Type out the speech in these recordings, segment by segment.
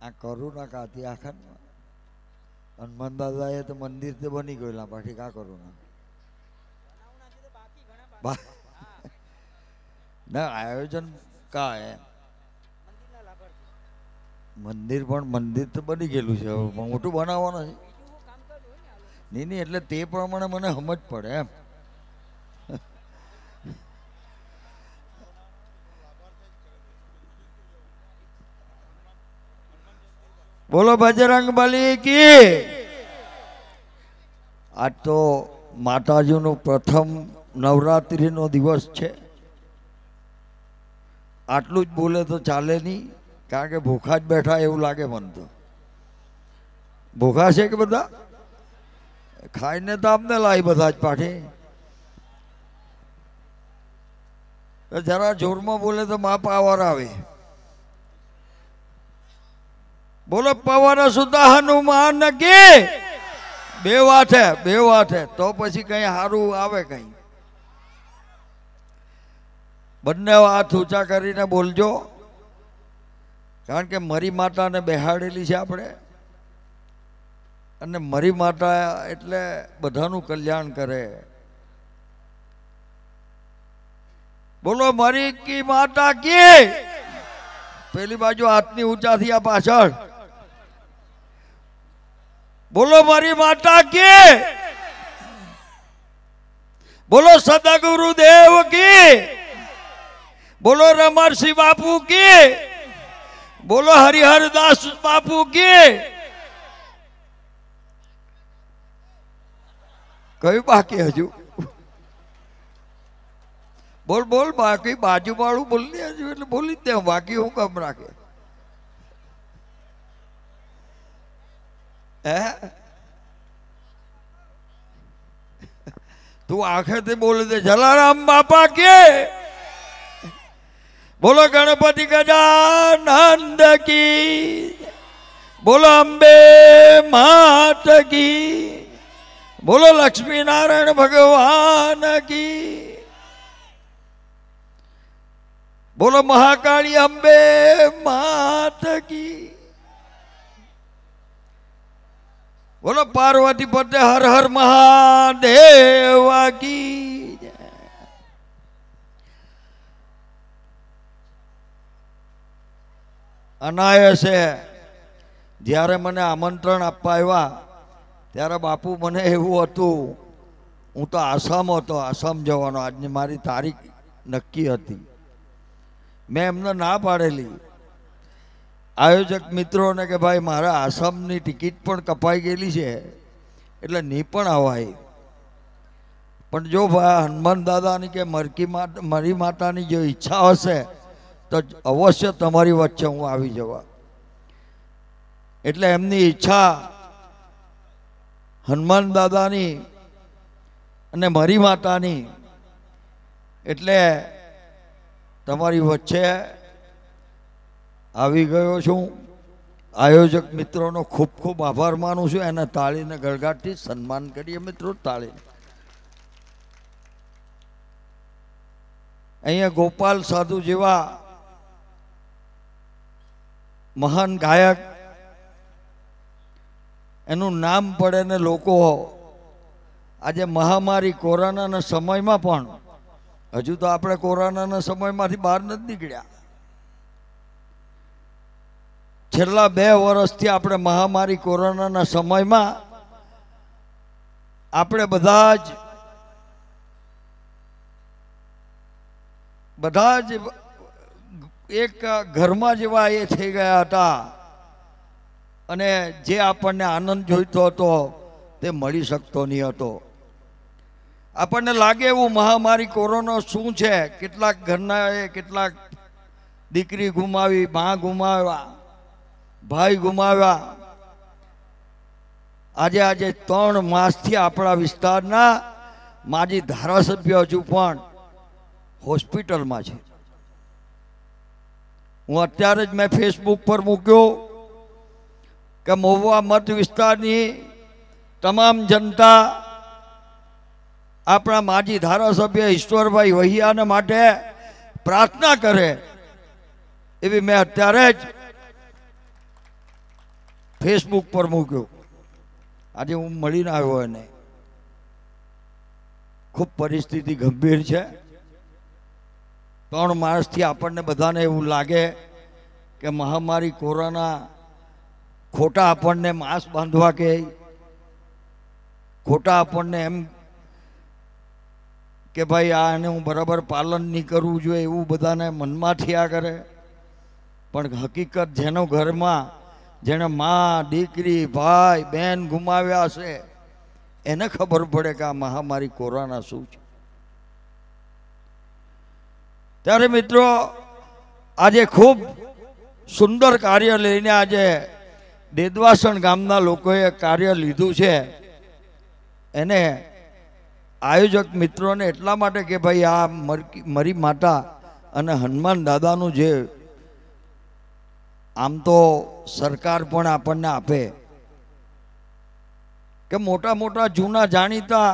આ કરું ના કાતી આખા હનુમાન દાદા એ તો મંદિર તે બની ગયેલા પાછી કા કરું ના આયોજન કા હે મંદિર પણ મંદિર તો બની ગયેલું છે મોટું બનાવવાનું છે નહીં નહીં એટલે તે પ્રમાણે મને સમજ પડે એમ बोलो बजरंग बली की आज तो माताजी नो प्रथम नवरात्रि नो दिवस है आटलू ज बोले तो चाले नहीं कारण के भूखा ज बैठा एवं लागे मन तो भूखा है कि बदा खाई ने तो आपने लाई बदा ज पाठे जरा जोर में बोले तो माँ पावर आवे बोलो पवन सुधा हनुमान की बे बात है तो पछी कहीं हारू आवे कहीं बन्ने हाथ ऊंचा करीने बोलजो कारण के मरी माता ने बेहाड़ेली छे आपणे अने मरी माता एटले बधानुं कल्याण करे बोलो मरी की माता की पेली बाजू हाथनी ऊंचा थिया पाछळ बोलो मारी माता की बोलो सदगुरुदेव की बोलो रमर्षि बापू की बोलो हरिहर दास बापू की कई बाकी हजू बोल बोल बाकी बाजू वालू बोलनी हजू એટલે બોલી જ દે બાકી હું કમ રાખે तू आखे थे बोले दे जलाराम बापा के बोलो गणपति गजानंद की बोलो अम्बे मात की बोलो लक्ष्मी नारायण भगवान की बोलो महाकाली अम्बे मात की बोलो पार्वती पते हर हर महादेव की अनायसे જ્યારે મને આમંત્રણ આપવા આવ્યા ત્યારે બાપુ મને એવું હતું હું તો આસામ હતો આસામ જવાનો આજની મારી તારીખ નક્કી હતી મેં એમને ના પાડેલી आयोजक मित्रों ने के भाई मारा आसामनी टिकिट पण कपाई गेली छे एटले नी पण आवाय पण जो हनुमान दादानी के मरी मातानी जो इच्छा हशे तो अवश्य तमारी वच्चे हूँ आवी जवा एटले एमनी इच्छा हनुमान दादानी अने मरी मातानी एटले तमारी वच्चे આવી ગયો છું આયોજક મિત્રોનો ખૂબ ખૂબ આભાર માનું છું એને તાળીને ગળગાટથી સન્માન કરીએ મિત્રો તાળી અહીંયા ગોપાલ સાધુ જેવા મહાન ગાયક એનું નામ પડે ને લોકો આજે મહામારી કોરોનાના સમયમાં પણ હજુ તો આપણે કોરોનાના સમયમાંથી બહાર નથી નીકળ્યા છેલ્લા 2 વર્ષથી આપણે મહામારી કોરોનાના સમયમાં આપણે બધા જ એક ઘરમાં જેવા એ થઈ ગયા હતા અને જે આપણને આનંદ જોઈતો હતો તે મળી શકતો નહીં હતો આપણને લાગે એવું મહામારી કોરોના શું છે કેટલાક ઘરના કેટલાક દીકરી ગુમાવી માં ગુમાવ્યા भाई गुमाव्या આજે 3 માસથી આપણા વિસ્તારના માજી ધારાસભ્ય હજુ પણ હોસ્પિટલમાં છે હું અત્યારે જ મેં ફેસબુક પર મૂક્યો કે મહુવા મત વિસ્તારની તમામ જનતા આપણા માજી ધારાસભ્ય ઈશ્વરભાઈ વહિયાને માટે પ્રાર્થના કરે એવી મેં અત્યારે જ ફેસબુક પર મૂક્યો. આજે હું મળીને આવ્યો એને. ખૂબ પરિસ્થિતિ ગંભીર છે. 3 માસથી આપણને બધાને એવું લાગે કે મહામારી કોરોના ખોટા આપણને માસ્ક બાંધવા કહે, ખોટા આપણને એમ કે ભાઈ આને હું બરાબર પાલન નહીં કરવું જોઈએ એવું બધાને મનમાં થયા કરે. પણ હકીકત જેનો ઘરમાં જેણે મા, દીકરી, ભાઈ, બહેન ગુમાવ્યા છે એને ખબર પડે કે આ મહામારી કોરોના શું છે. ત્યારે મિત્રો આજે ખૂબ સુંદર કાર્ય લઈને આજે દેદવાસણ ગામના લોકોએ કાર્ય લીધું છે. એને આયોજક મિત્રોને એટલા માટે કે ભાઈ આ મરી માતા અને હનુમાન દાદાનું જે આમ તો સરકાર પણ આપણને આપે કે મોટા મોટા જૂના જાણીતા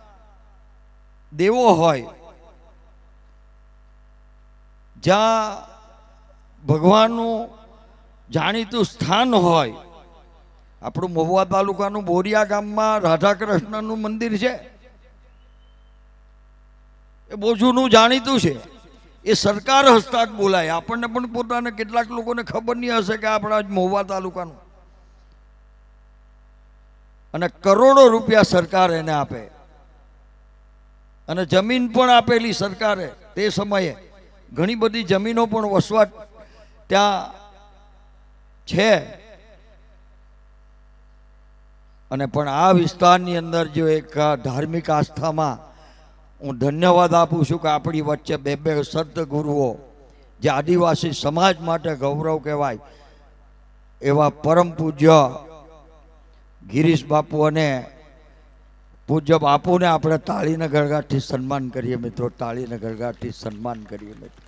દેવો હોય, જ્યાં ભગવાનનું જાણીતું સ્થાન હોય. આપણું મહુવા તાલુકાનું બોરિયા ગામમાં રાધાકૃષ્ણનું મંદિર છે. એ બહુ જૂનું જાણીતું છે. એ સરકાર હસ્તાક બોલાય. આપણને પણ પોતાને કેટલાક લોકોને ખબર નહીં હશે કે આપણા મહુવા તાલુકાનું, અને કરોડો રૂપિયા સરકાર એને આપે અને જમીન પણ આપેલી સરકારે. તે સમયે ઘણી બધી જમીનો પણ વસવાટ ત્યાં છે. અને પણ આ વિસ્તારની અંદર જો એક ધાર્મિક આસ્થામાં હું ધન્યવાદ આપું છું કે આપણી વચ્ચે 2 સદગુરુઓ જે આદિવાસી સમાજ માટે ગૌરવ કહેવાય એવા પરમ પૂજ્ય ગિરીશ બાપુ અને પૂજ્ય બાપુને આપણે તાળીના ગળગાટથી સન્માન કરીએ મિત્રો. તાળીના ગળગાટથી સન્માન કરીએ મિત્રો.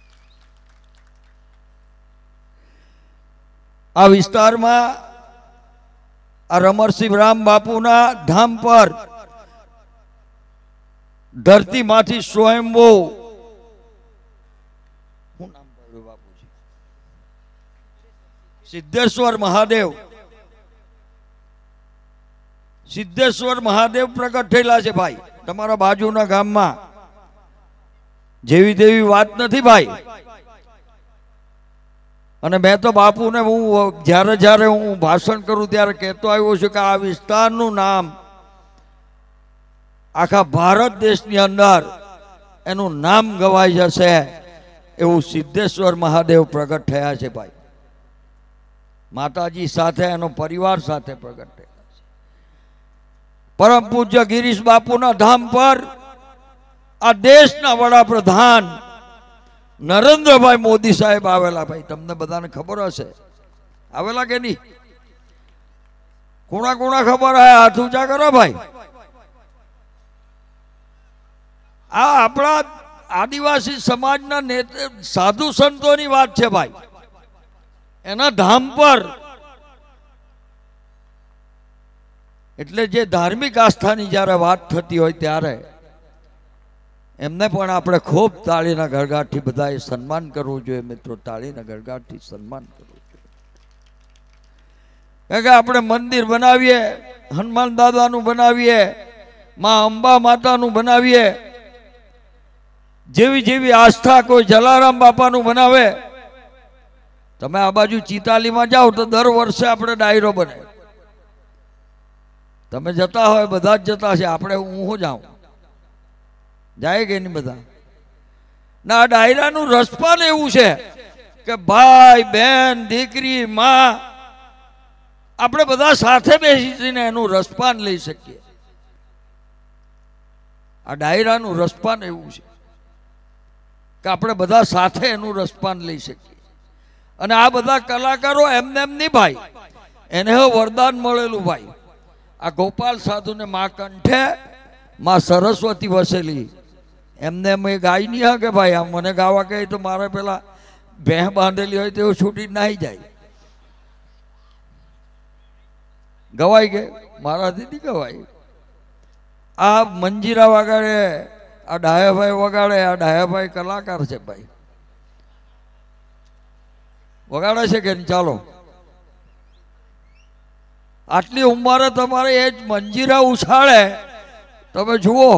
આ વિસ્તારમાં આ રમરસિંહ રામ બાપુના ધામ પર ધરતીમાંથી સ્વયંભૂ, શું નામ પડ્યું બાપુજી, સિદ્ધેશ્વર મહાદેવ, સિદ્ધેશ્વર મહાદેવ પ્રગટ થયેલા છે ભાઈ તમારા બાજુના ગામમાં. જેવી તેવી વાત નથી ભાઈ. અને મેં તો બાપુને હું જ્યારે હું ભાષણ કરું ત્યારે કહેતો આવ્યો છું કે આ વિસ્તારનું નામ આખા ભારત દેશની અંદર એનું નામ ગવાઈ જશે એવું સિદ્ધેશ્વર મહાદેવ પ્રગટ થયા છે ભાઈ. માતાજી સાથે એનો પરિવાર સાથે પ્રગટ થયા છે. પરમ પૂજ્ય ગિરીશ બાપુના ધામ પર આ દેશના વડાપ્રધાન નરેન્દ્રભાઈ મોદી સાહેબ આવેલા ભાઈ. તમને બધાને ખબર હશે, આવેલા કે નહીં? કોણા કોણા ખબર હે? હાથ ઊંચા કરો ભાઈ. આ આપણા આદિવાસી સમાજના સાધુ સંતોની વાત છે ભાઈ. એના ધામ પર એટલે જે ધાર્મિક આસ્થાની જ્યારે વાત થતી હોય ત્યારે એમને પણ આપણે ખૂબ તાળીના ગળગાટથી બધાએ સન્માન કરવું જોઈએ મિત્રો. તાળીના ગળગાટથી સન્માન કરવું જોઈએ. કારણ કે આપણે મંદિર બનાવીએ, હનુમાન દાદાનું બનાવીએ, માં અંબા માતાનું બનાવીએ, જેવી જેવી આસ્થા કોઈ જલારામ બાપાનું બનાવે. તમે આ બાજુ ચિતાલીમાં જાઓ તો દર વર્ષે આપણે ડાયરો બને. તમે જતા હોય, બધા જ જતા છે, આપણે હું જાઉં, જાય કે નહીં બધા? ના, ડાયરાનું રસપાન એવું છે કે ભાઈ, બહેન, દીકરી, માં, આપણે બધા સાથે બેસીને એનું રસપાન લઈ શકીએ. આ ડાયરાનું રસપાન એવું છે કે આપણે બધા સાથે એનું રસપાન લઈ શકીએ. અને આ બધા કલાકારો એમને એમ નહીં ભાઈ, એને વરદાન મળેલું ભાઈ. આ ગોપાલ સાધુને મા કંઠે માં સરસ્વતી વસેલી, એમને મેં ગાઈ નહીં હા કે ભાઈ આમ મને ગાવા કહે તો મારે પેલા ભેં બાંધેલી હોય તેઓ છૂટી નાહી જાય. ગવાય કે મારાથી નહીં ગવાય. આ મંજીરા વગાડે, આ ડાયાભાઈ વગાડે. આ ડાયાભાઈ કલાકાર છે ભાઈ, વગાડે છે કે ચાલો આટલી ઉંમરે તમારે એ જ મંજીરા ઉછાળે, તમે જુઓ.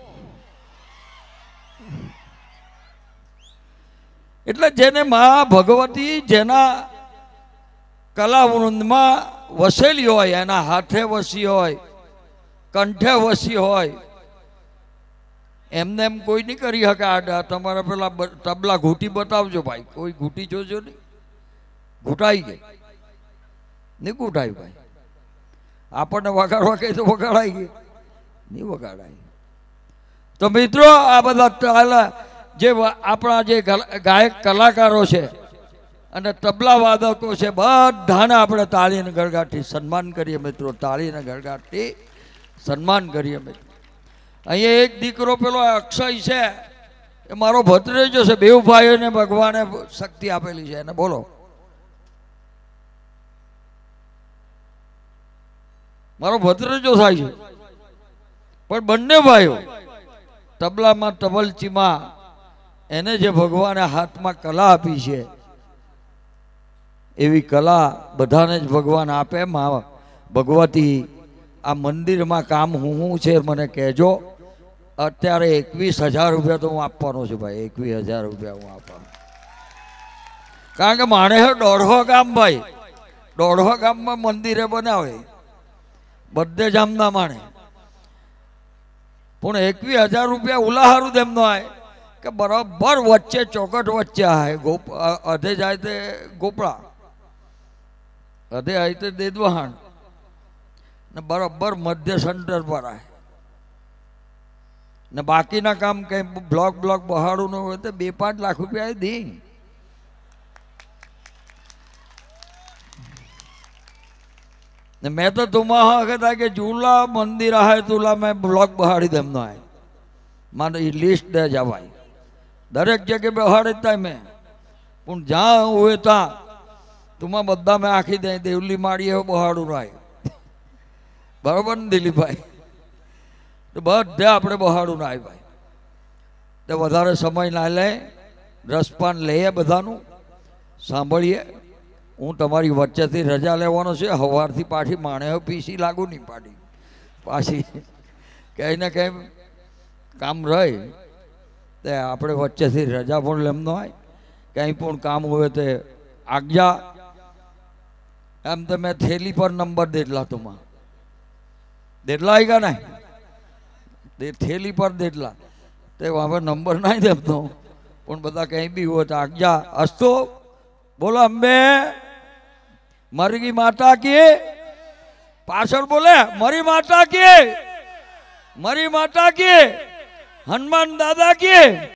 એટલે જેને મા ભગવતી જેના કલાવૃંદમાં વસેલી હોય, એના હાથે વસી હોય, કંઠે વસી હોય, એમને એમ કોઈ નહીં કરી શકે. આ તમારા પેલા તબલા ઘૂંટી બતાવજો ભાઈ, કોઈ ઘૂંટી જોજો નહીં. ઘૂંટાઈ ગઈ નહીં? ઘૂંટાઈ ભાઈ. આપણને વગાડવા કહે તો વગાડાઈ ગઈ નહીં? વગાડાય. તો મિત્રો, આ બધા જે આપણા જે ગાયક કલાકારો છે અને તબલા વાદકો છે, બધાને આપણે તાળીને ગળગાટથી સન્માન કરીએ મિત્રો. તાળીને ગળગાટથી સન્માન કરીએ મિત્રો. અહીંયા એક દીકરો પેલો અક્ષય છે, એ મારો ભત્રીજો છે. બેઉ ભાઈઓને ભગવાને શક્તિ આપેલી છે. એને બોલો. મારો ભત્રીજો થાય છે, પણ બંને ભાઈઓ તબલામાં, તબલચીમાં, એને જે ભગવાને હાથમાં કલા આપી છે, એવી કલા બધાને જ ભગવાન આપે. મા ભગવતી આ મંદિરમાં કામ હું છે મને કહેજો. અત્યારે 21,000 રૂપિયા તો હું આપવાનો છું ભાઈ. 21,000 રૂપિયા હું આપવાનો. કારણ કે માણે 1.5 ગામ ભાઈ, 1.5 ગામમાં મંદિરે બનાવે, બધે જામના માણે. પણ 21,000 રૂપિયા ઉલાહારું તેમનો આવે કે બરાબર વચ્ચે ચોકટ વચ્ચે આવે. અધે જાય તે ગોપળા, અધે આવે તે દેદવહાણ, ને બરાબર મધ્ય સેન્ટર પર આવે. ને બાકીના કામ કંઈ બ્લોક બહાડું ન હોય તો 2-5 લાખ રૂપિયા દી. ને મેં તો તુમા કહેતા કે જુલા મંદિર આવે તુલા મેં બ્લોક બહાડી દેમનો આવે. મારે એ લિસ્ટ દે જા ભાઈ. દરેક જગ્યાએ બહાડી થાય મેં, પણ જ્યાં હોય ત્યાં તુમા બધા મેં આખી દે. દેવલી માળી એવું બહાડું રાય. બરાબર ને દિલીપભાઈ? તો બધે આપણે બહાડું ના આવે ભાઈ. તો વધારે સમય ના લે, રસપાન લઈએ, બધાનું સાંભળીએ. હું તમારી વચ્ચેથી રજા લેવાનો છે. સવારથી પાછી માણે પીસી લાગુ નહીં પાડી. પાછી કંઈ ને કંઈ કામ રહે તે આપણે વચ્ચેથી રજા પણ લેમનો હોય. કંઈ પણ કામ હોય તે આજ્ઞા. એમ તો મેં થેલી પર નંબર દેટલા તુમાં દેટલા આવી ગયા નહીં? તે થેલી પર દેટલા તે હવે નંબર નહીં દેતો. પણ બધા કંઈ બી હોય તો આજ્ઞા અસ્તો. બોલો અંબે મરગી માતા કી. પાછળ બોલે મરી માતા કી, મરી માતા કી, હનુમાન દાદા કી.